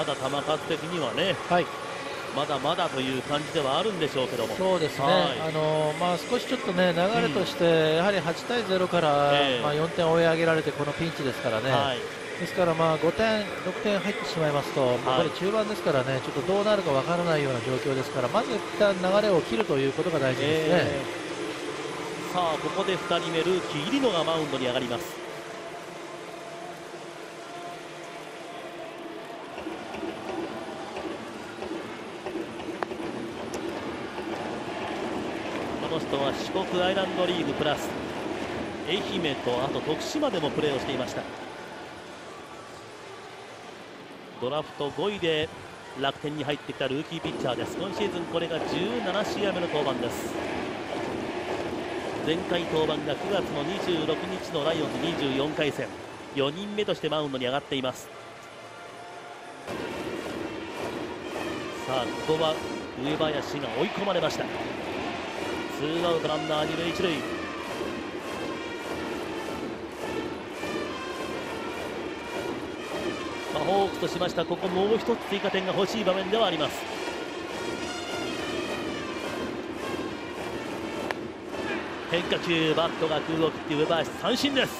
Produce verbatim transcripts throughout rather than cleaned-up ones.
まだ球数的にはね、 はい、 まだまだという感じではあるんでしょうけども。 そうですね、 はい、 あのまあ、少しちょっとね、流れとして、やはりはちたいゼロから、 えーまあ、よんてん追い上げられて、このピンチですからね、 はい、 ですからまあごてん、ろくてん入ってしまいますと、もうこれ中盤ですからね、ちょっとどうなるかわからないような状況ですから、まず一旦流れを切るということが大事ですね。 えー、さあ、ここでふたりめ、ルーキー、入野がマウンドに上がります。この人は四国アイランドリーグプラス愛媛とあと徳島でもプレーをしていました。ドラフトごいで楽天に入ってきたルーキーピッチャーです。今シーズンこれがじゅうなな試合目の登板です。前回登板がくがつのにじゅうろくにちのライオンズにじゅうよんかい戦、よにんめとしてマウンドに上がっています。さあ、ここは上林が追い込まれました。ツーアウトランナーに塁一塁。まあ、ホークスとしましたここもう一つ追加点が欲しい場面ではあります。変化球、バットが空を切って上林三振です。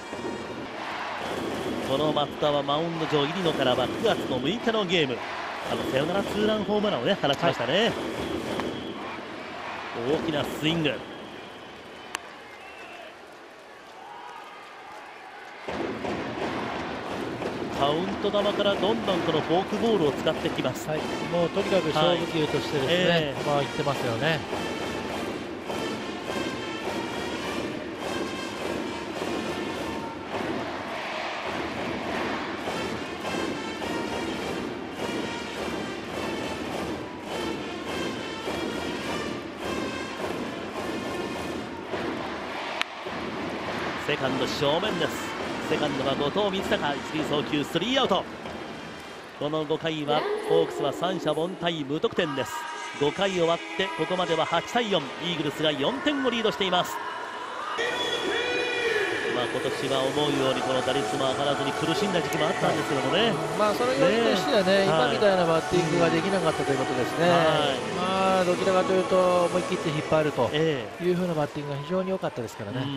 この松田はマウンド上、入野からはくがつのむいかのゲーム、あのサヨナラツーランホームランをね放ちましたね、はい、大きなスイング。カウント球からどんどんこのフォークボールを使ってきます、 はい、もうとにかく勝負球としてですね、はい、えー、まあ言ってますよね。 セカンド正面です。セカンドは後藤光孝、一塁送球スリーアウト。このごかいはホークスは三者凡退無得点です。ごかい終わってここまでははちたいよん、イーグルスがよんてんをリードしています。まあ今年は思うようにこの打率も上がらずに苦しんだ時期もあったんですけどもね、 まあその要因としてはね、 ね、 今みたいなバッティングができなかったということですね、はい、まあどちらかというと思い切って引っ張るというふうなバッティングが非常に良かったですからね、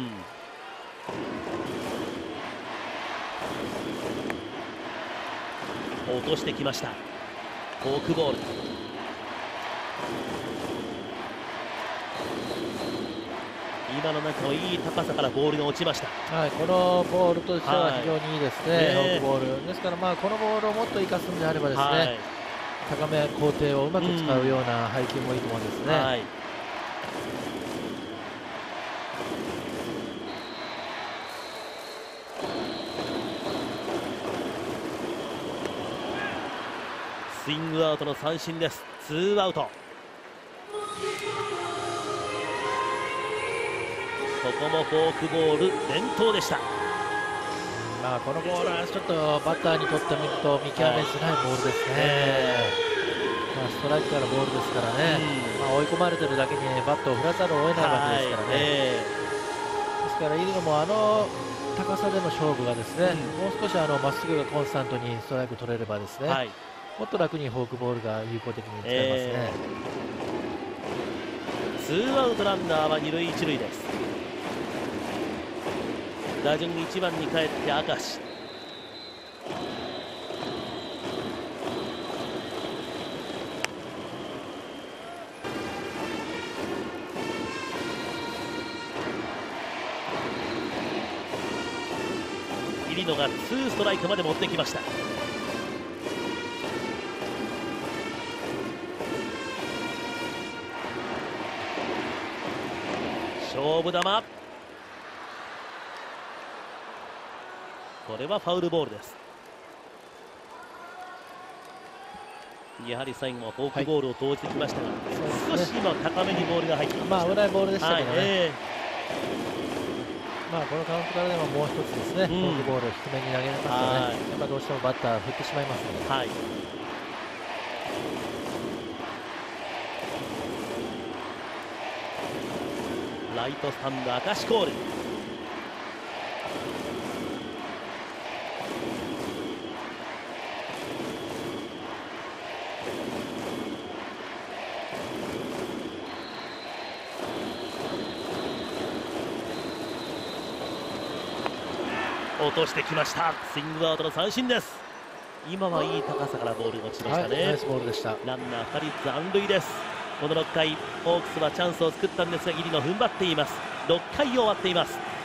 うん、落としてきました。フォークボール、今の中のいい高さからボールが落ちました。 はい、このボールとしては非常にいいですね、はい、フォークボールですから、まあこのボールをもっと生かすんであればですね、はい、高め高低をうまく使うような配球もいいと思うんですね、うん、はい、 スイングアウトの三振です。ツーアウト。ここもフォークボール連投でした。 まあこのボールはちょっとバッターにとってみると見極めづらいボールですね、えーまあ、ストライクからボールですからね、うん、まあ追い込まれてるだけにバットを振らざるを得ないわけですからね、はい、えー、ですから入野もあの高さでの勝負がですね、うん、もう少しあのまっすぐがコンスタントにストライク取れればですね、はい、もっと楽にフォークボールが有効的に使えますね、 えー、ツーアウトランナーはに塁いち塁です。打順いちばんに帰って明石、入野がツーストライクまで持ってきました。勝負球、これはファウルボールです。やはり最後はフォークボールを投じてきましたが、はい、少し今高めにボールが入ってきました。 まあ危ないボールでしたけどね、はい、えー、まあこのカウントからでももう一つですね、うん、フォークボールを低めに投げますとね、やっぱどうしてもバッター振ってしまいますので、はい、ライトスタンド明石コール。 落としてきました。スイングアウトの三振です。今はいい高さからボールが落ちましたね、 はい、ナイスボールでした。 ランナーふたり残塁です。このろっかいホークスはチャンスを作ったんですが入野踏ん張っています。ろっかいを終わっています。